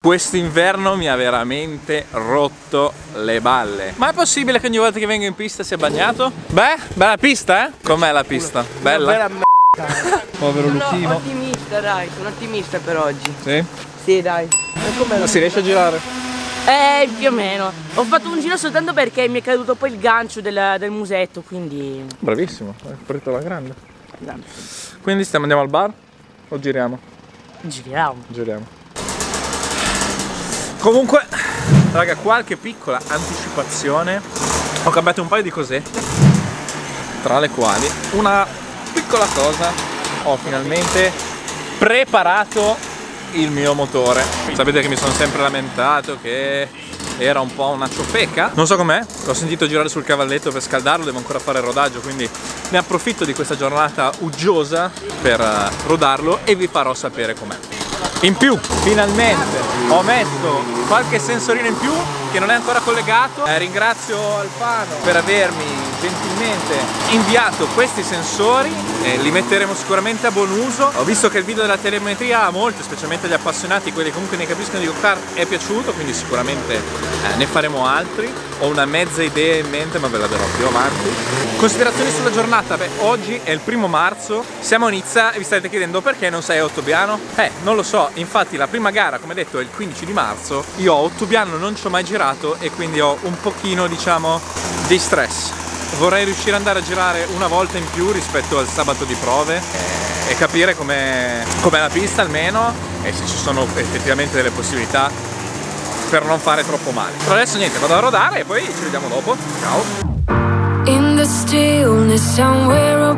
Quest'inverno mi ha veramente rotto le balle. Ma è possibile che ogni volta che vengo in pista sia bagnato? Beh, bella pista, eh? Com'è la pista? Bella? Povero Luchino. Sono ottimista, dai, sono ottimista per oggi. Sì? Sì, dai. Ma si riesce a girare? Più o meno. Ho fatto un giro soltanto perché mi è caduto poi il gancio del musetto, quindi... Bravissimo, hai partito alla grande. Quindi andiamo al bar o giriamo? Giriamo. Giriamo. Comunque, raga, qualche piccola anticipazione. Ho cambiato un paio di cosette, tra le quali una piccola cosa. Ho finalmente preparato il mio motore. Sapete che mi sono sempre lamentato che era un po' una ciofeca. Non so com'è, l'ho sentito girare sul cavalletto per scaldarlo, devo ancora fare il rodaggio, quindi ne approfitto di questa giornata uggiosa per rodarlo e vi farò sapere com'è. In più, finalmente ho messo qualche sensorino in più che non è ancora collegato. Ringrazio Alfano per avermi gentilmente inviato questi sensori e li metteremo sicuramente a buon uso. Ho visto che il video della telemetria a molti, specialmente agli appassionati, quelli che comunque ne capiscono di go-kart, è piaciuto, quindi sicuramente ne faremo altri. Ho una mezza idea in mente, ma ve la darò più avanti. Considerazioni sulla giornata. Beh, oggi è il 1° marzo, siamo a Nizza e vi state chiedendo perché non sei a Ottobiano? Non lo so, infatti la prima gara, come detto, è il 15 di marzo. Io a Ottobiano non ci ho mai girato e quindi ho un pochino, diciamo, di stress. Vorrei riuscire ad andare a girare una volta in più rispetto al sabato di prove e capire com'è la pista almeno e se ci sono effettivamente delle possibilità per non fare troppo male. Però adesso niente, vado a rodare e poi ci vediamo dopo. Ciao! In the stillness somewhere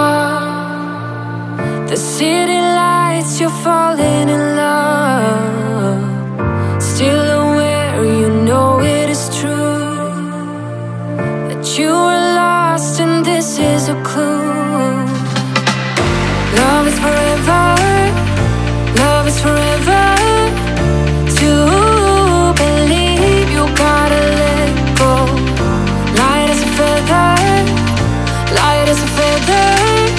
above the city lights, you're falling in love. Still aware, you know it is true that you were lost and this is a clue. Love is forever, love is forever. To believe you gotta let go. Light as a feather, light as a feather.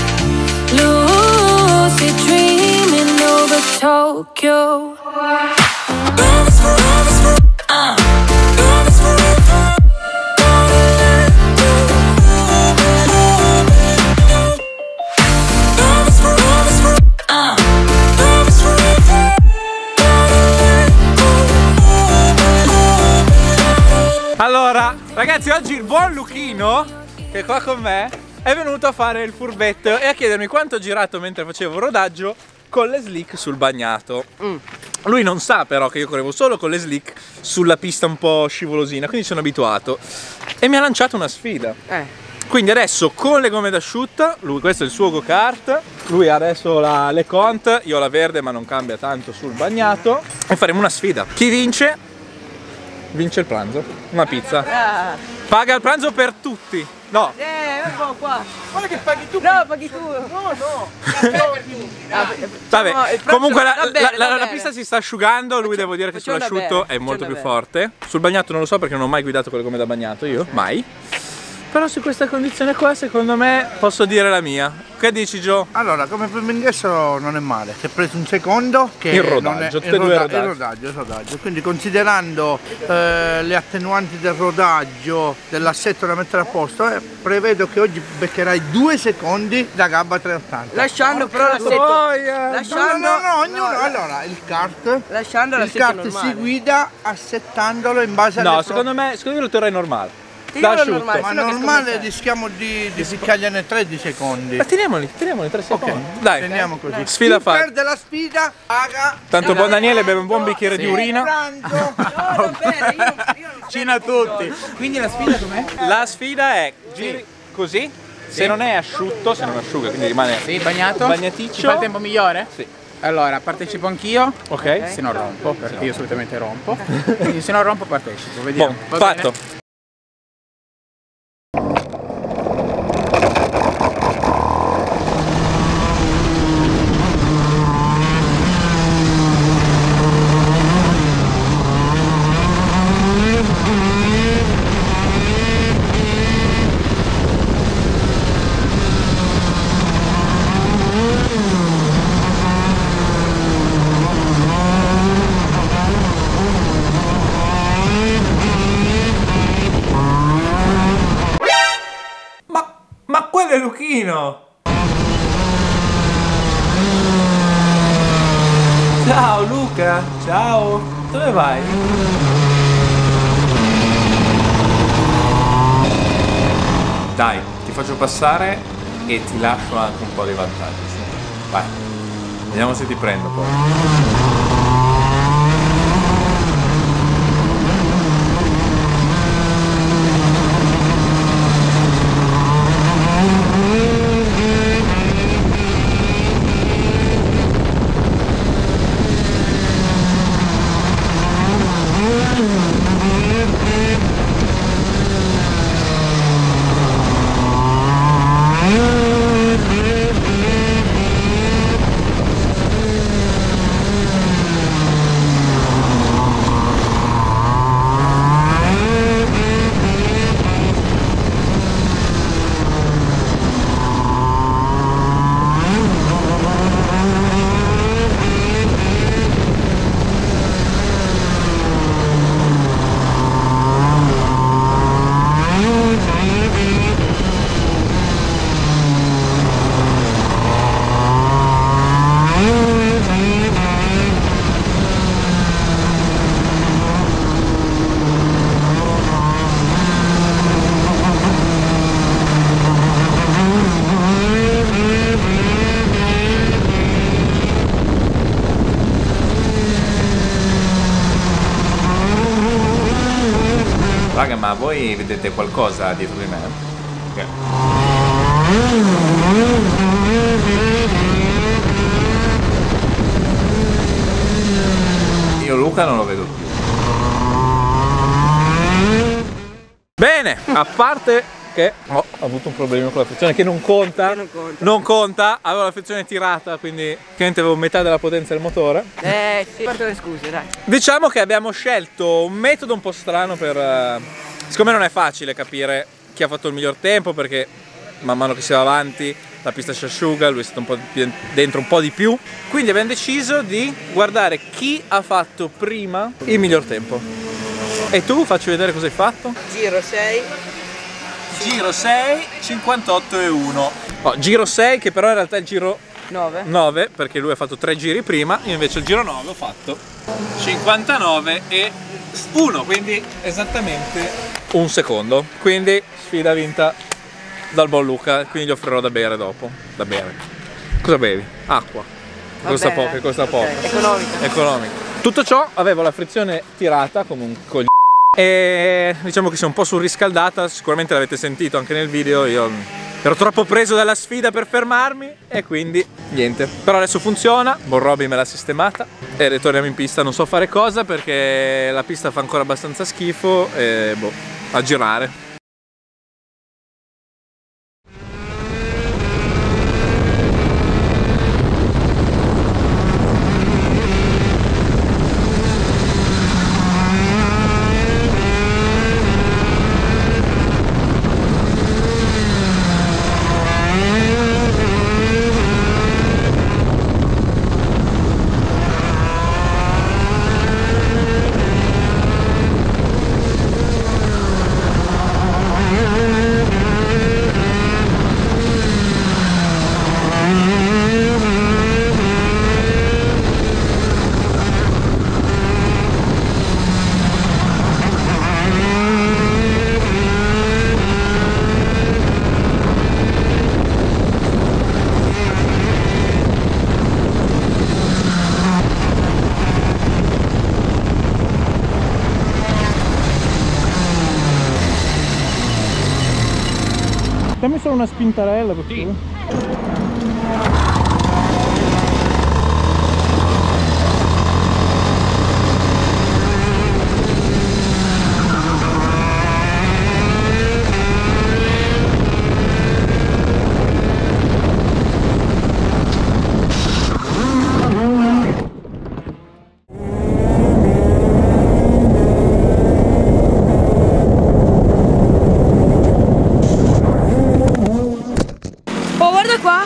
Lucid dreaming over Tokyo. Love is forever, love is forever. Gotta let go. Love is forever, love is forever. Gotta let go. Allora, ragazzi, oggi il buon Luchino, che è qua con me, è venuto a fare il furbetto e a chiedermi quanto ho girato mentre facevo rodaggio con le slick sul bagnato. Lui non sa però che io correvo solo con le slick sulla pista un po' scivolosina, quindi sono abituato. E mi ha lanciato una sfida. Quindi adesso con le gomme d'asciutta, questo è il suo go-kart, lui ha adesso la LeConte, io la verde ma non cambia tanto sul bagnato, e faremo una sfida. Chi vince? Vince il pranzo, una pizza. Paga il pranzo per tutti. No. Qua. Guarda che paghi tu. No, paghi tu. No. Vabbè, comunque la pista si sta asciugando, lui devo dire che sull'asciutto è molto più forte. Sul bagnato non lo so perché non ho mai guidato con le gomme da bagnato io, mai. Però su questa condizione qua secondo me posso dire la mia. Che dici, Gio? Allora, come primo ingresso non è male, si è preso un secondo che il rodaggio, il rodaggio. Quindi considerando le attenuanti del rodaggio, dell'assetto da mettere a posto, prevedo che oggi beccherai 2 secondi da gabba 380. Lasciando però l'assetto. No, ognuno. Allora, il kart si guida assettandolo in base alle secondo me lo terrei normale. Normale, ma normale rischiamo di picchiargliene 3 di secondi. Ma teniamoli 3 secondi. Dai, teniamo così. Sfida fatta. Perde la sfida, paga. Tanto buon Daniele beve un buon bicchiere di urina. Cina tutti. Quindi la sfida com'è? La sfida è giri così. Se non è asciutto, se non asciuga, quindi rimane bagnato. bagnaticcio. Ci fa il tempo migliore? Sì. Allora, partecipo anch'io. Ok. Se non rompo, perché io solitamente rompo. Quindi se non rompo partecipo, vediamo. Buon, fatto. bambino! Ciao Luca, ciao! Dove vai? Dai, ti faccio passare e ti lascio anche un po' di vantaggi. Vai, vediamo se ti prendo poi. Raga, ma voi vedete qualcosa dietro di me? Okay. Io Luca non lo vedo più. Bene, a parte che ho avuto un problema con la frizione che non conta. Non conta, avevo la frizione tirata, quindi chiaramente avevo metà della potenza del motore. Sì, porto le scuse, dai. Diciamo che abbiamo scelto un metodo un po' strano per... Siccome non è facile capire chi ha fatto il miglior tempo, perché man mano che si va avanti la pista si asciuga, lui è stato un po' dentro un po' di più, quindi abbiamo deciso di guardare chi ha fatto prima il miglior tempo. E tu facci vedere cosa hai fatto? Giro 6. Giro 6, 58 e 1. Oh, giro 6 che però in realtà è il giro 9 perché lui ha fatto 3 giri prima, io invece il giro 9 ho fatto 59 e 1, quindi esattamente un secondo. Quindi sfida vinta dal buon Luca, quindi gli offrirò da bere dopo. Da bere. Cosa bevi? Acqua. Costa poco, costa poco. Economica. Tutto ciò avevo la frizione tirata come un coglione e diciamo che si è un po' surriscaldata, sicuramente l'avete sentito anche nel video, io ero troppo preso dalla sfida per fermarmi e quindi niente. Però adesso funziona, Buon Roby me l'ha sistemata e ritorniamo in pista, non so fare cosa perché la pista fa ancora abbastanza schifo e boh, a girare. Dammi solo una spintarella per favore. Oh, guarda qua!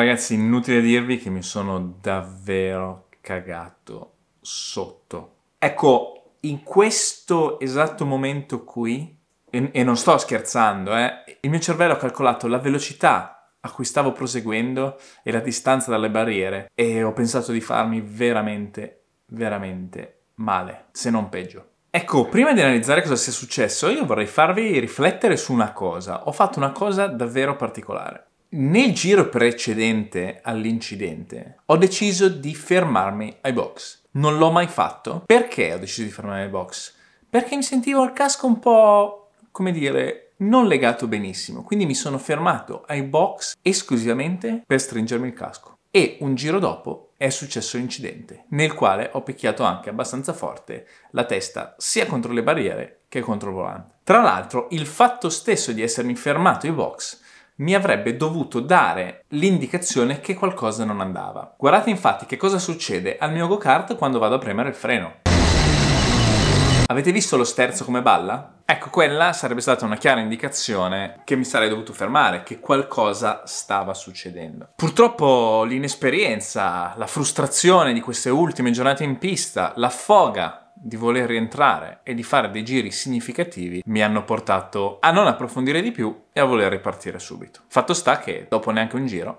Ragazzi, inutile dirvi che mi sono davvero cagato sotto. Ecco, in questo esatto momento qui, e non sto scherzando, il mio cervello ha calcolato la velocità a cui stavo proseguendo e la distanza dalle barriere e ho pensato di farmi veramente, veramente male, se non peggio. Ecco, prima di analizzare cosa sia successo, io vorrei farvi riflettere su una cosa. Ho fatto una cosa davvero particolare. Nel giro precedente all'incidente ho deciso di fermarmi ai box. Non l'ho mai fatto. Perché ho deciso di fermarmi ai box? Perché mi sentivo il casco un po', come dire, non legato benissimo. Quindi mi sono fermato ai box esclusivamente per stringermi il casco. E un giro dopo è successo l'incidente, nel quale ho picchiato anche abbastanza forte la testa sia contro le barriere che contro il volante. Tra l'altro, il fatto stesso di essermi fermato ai box mi avrebbe dovuto dare l'indicazione che qualcosa non andava. Guardate infatti che cosa succede al mio go-kart quando vado a premere il freno. Avete visto lo sterzo come balla? Ecco, quella sarebbe stata una chiara indicazione che mi sarei dovuto fermare, che qualcosa stava succedendo. Purtroppo l'inesperienza, la frustrazione di queste ultime giornate in pista, la foga di voler rientrare e di fare dei giri significativi mi hanno portato a non approfondire di più e a voler ripartire subito. Fatto sta che dopo neanche un giro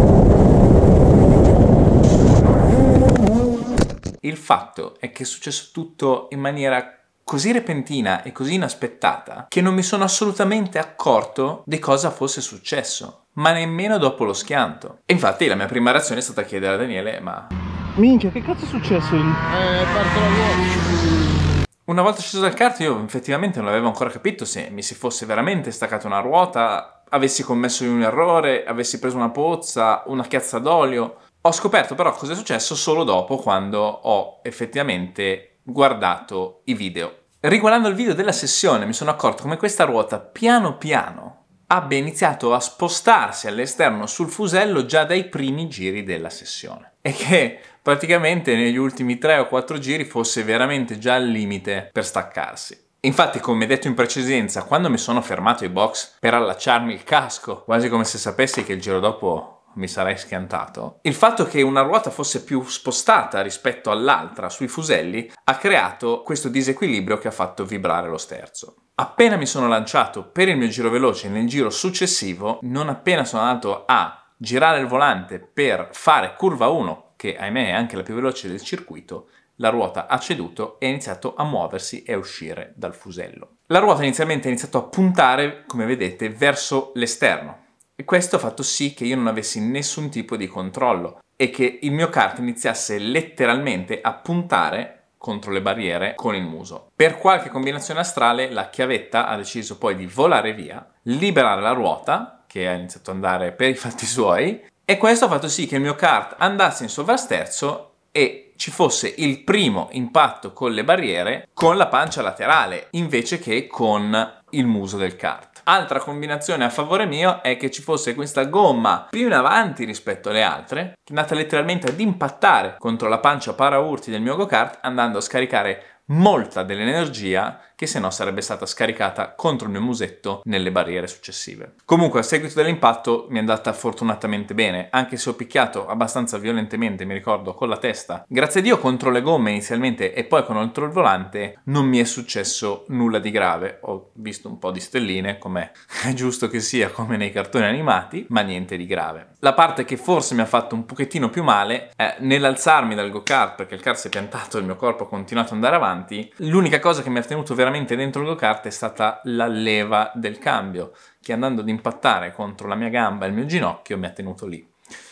il fatto è che è successo tutto in maniera così repentina e così inaspettata che non mi sono assolutamente accorto di cosa fosse successo, ma nemmeno dopo lo schianto. E infatti la mia prima reazione è stata chiedere a Daniele: ma minchia, che cazzo è successo? Parto la ruota. Una volta sceso dal kart io effettivamente non avevo ancora capito se mi si fosse veramente staccata una ruota, avessi commesso un errore, avessi preso una pozza, una chiazza d'olio. Ho scoperto però cosa è successo solo dopo, quando ho effettivamente guardato i video. Riguardando il video della sessione mi sono accorto come questa ruota piano piano abbia iniziato a spostarsi all'esterno sul fusello già dai primi giri della sessione e che praticamente negli ultimi 3 o 4 giri fosse veramente già al limite per staccarsi. Infatti, come detto in precedenza, quando mi sono fermato ai box per allacciarmi il casco, quasi come se sapessi che il giro dopo mi sarei schiantato, il fatto che una ruota fosse più spostata rispetto all'altra sui fuselli ha creato questo disequilibrio che ha fatto vibrare lo sterzo. Appena mi sono lanciato per il mio giro veloce nel giro successivo, non appena sono andato a girare il volante per fare curva 1, che ahimè è anche la più veloce del circuito, la ruota ha ceduto e ha iniziato a muoversi e a uscire dal fusello. La ruota inizialmente ha iniziato a puntare, come vedete, verso l'esterno. E questo ha fatto sì che io non avessi nessun tipo di controllo e che il mio kart iniziasse letteralmente a puntare contro le barriere con il muso. Per qualche combinazione astrale la chiavetta ha deciso poi di volare via, liberare la ruota, che ha iniziato ad andare per i fatti suoi, e questo ha fatto sì che il mio kart andasse in sovrasterzo e ci fosse il primo impatto con le barriere con la pancia laterale invece che con il muso del kart. Altra combinazione a favore mio è che ci fosse questa gomma più in avanti rispetto alle altre, che è andata letteralmente ad impattare contro la pancia paraurti del mio go-kart, andando a scaricare molta dell'energia che se no sarebbe stata scaricata contro il mio musetto nelle barriere successive. Comunque a seguito dell'impatto mi è andata fortunatamente bene, anche se ho picchiato abbastanza violentemente, mi ricordo, con la testa. Grazie a Dio contro le gomme inizialmente e poi contro il volante non mi è successo nulla di grave. Ho visto un po' di stelline, come è giusto che sia, come nei cartoni animati, ma niente di grave. La parte che forse mi ha fatto un pochettino più male è nell'alzarmi dal go-kart, perché il kart si è piantato e il mio corpo ha continuato ad andare avanti. L'unica cosa che mi ha tenuto veramente dentro il go-kart è stata la leva del cambio, che andando ad impattare contro la mia gamba e il mio ginocchio mi ha tenuto lì.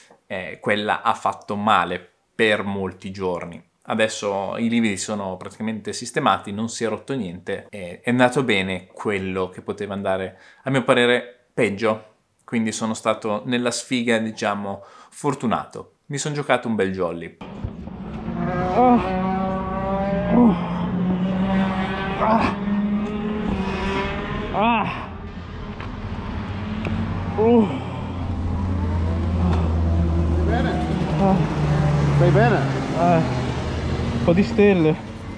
Quella ha fatto male per molti giorni. Adesso i lividi sono praticamente sistemati, non si è rotto niente, è andato bene quello che poteva andare, a mio parere, peggio. Quindi sono stato nella sfiga, diciamo, fortunato. Mi sono giocato un bel jolly. Stai bene? Un po' di stelle.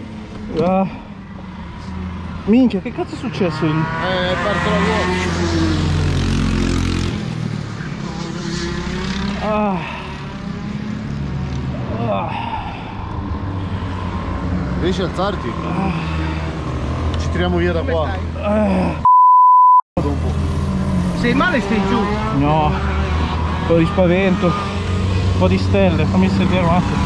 Minchia, che cazzo è successo? Parto la ruota. Riesci a alzarti? Ci tiriamo via da qua. Sei male, stai giù? No, un po' di spavento, un po' di stelle, fammi sedere un attimo.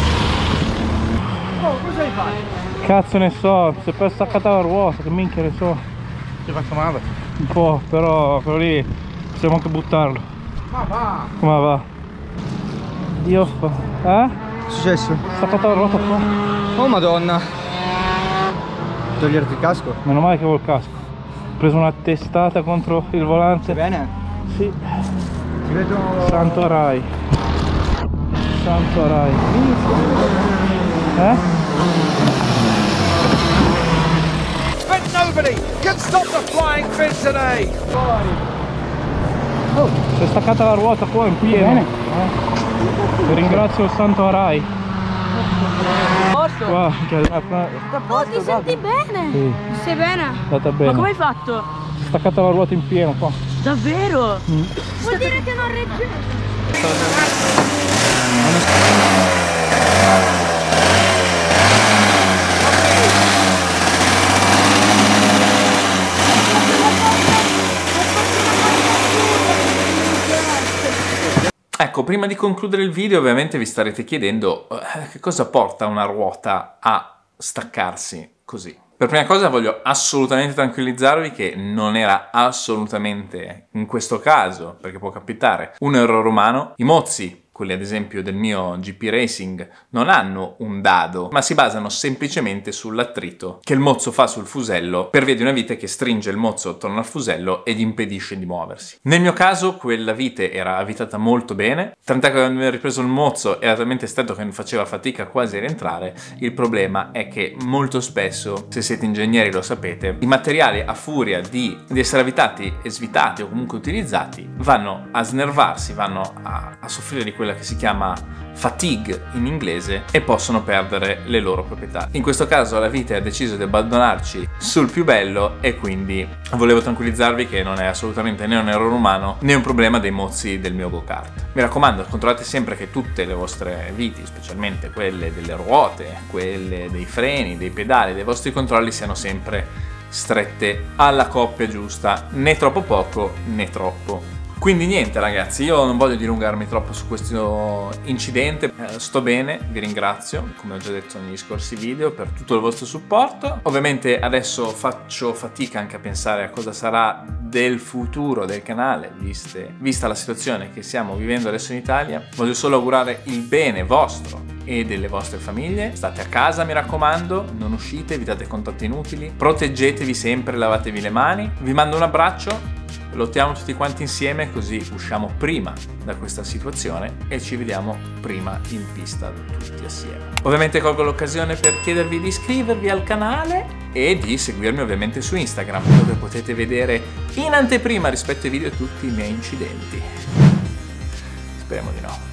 Oh, cosa hai fatto? Cazzo ne so, si è poi staccata la ruota, che minchia ne so. Ti hai fatto male? Un po', però quello lì possiamo anche buttarlo. Ma va! Come va? Dio, che è successo? staccata la ruota qua. Oh madonna! Toglierti il casco? Meno male che avevo il casco. Ho preso una testata contro il volante. Bene? Sì. Ti vedo... Santo Rai. Santo Rai. But nobody can stop the flying fin today. Oh, si è staccata la ruota qua in pieno. Ti ringrazio il Santo Rai. Qua, che Oh, ti senti bene? sì, Stai bene? è andata bene. Ma come hai fatto? Si è staccata la ruota in pieno qua. Davvero? Vuol dire che non regge. Ecco, prima di concludere il video ovviamente vi starete chiedendo che cosa porta una ruota a staccarsi così. Per prima cosa voglio assolutamente tranquillizzarvi che non era assolutamente, in questo caso, perché può capitare, un errore umano. I mozzi, quelli ad esempio del mio GP Racing, non hanno un dado, ma si basano semplicemente sull'attrito che il mozzo fa sul fusello per via di una vite che stringe il mozzo attorno al fusello e gli impedisce di muoversi. Nel mio caso quella vite era avvitata molto bene, tant'è che quando mi ripreso il mozzo era talmente stretto che mi faceva fatica quasi a rientrare. Il problema è che molto spesso, se siete ingegneri lo sapete, i materiali a furia di essere avvitati e svitati o comunque utilizzati vanno a snervarsi, vanno a soffrire di quella che si chiama fatigue in inglese e possono perdere le loro proprietà. In questo caso la vite ha deciso di abbandonarci sul più bello e quindi volevo tranquillizzarvi che non è assolutamente né un errore umano né un problema dei mozzi del mio go-kart. Mi raccomando, controllate sempre che tutte le vostre viti, specialmente quelle delle ruote, quelle dei freni, dei pedali, dei vostri controlli siano sempre strette alla coppia giusta, né troppo poco né troppo. Quindi niente ragazzi, io non voglio dilungarmi troppo su questo incidente, sto bene, vi ringrazio, come ho già detto negli scorsi video, per tutto il vostro supporto. Ovviamente adesso faccio fatica anche a pensare a cosa sarà del futuro del canale, vista la situazione che stiamo vivendo adesso in Italia. Voglio solo augurare il bene vostro e delle vostre famiglie. State a casa, mi raccomando, non uscite, evitate contatti inutili, proteggetevi sempre, lavatevi le mani. Vi mando un abbraccio. Lottiamo tutti quanti insieme così usciamo prima da questa situazione e ci vediamo prima in pista tutti assieme. Ovviamente colgo l'occasione per chiedervi di iscrivervi al canale e di seguirmi ovviamente su Instagram, dove potete vedere in anteprima rispetto ai video tutti i miei incidenti. Speriamo di no.